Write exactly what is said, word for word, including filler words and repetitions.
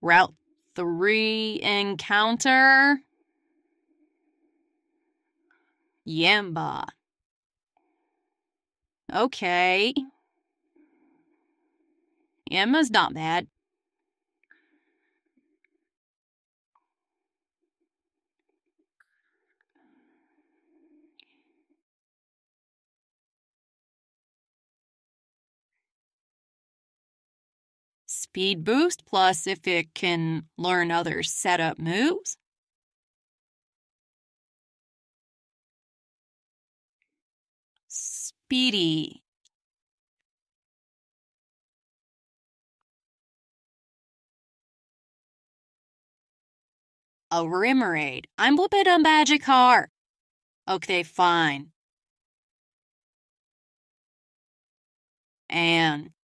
Route three encounter. Yamba. Okay. Yamba's not bad. Speed boost, plus if it can learn other setup moves. Speedy. A Rimmerade. I'm flipping a magic car. Okay, fine. And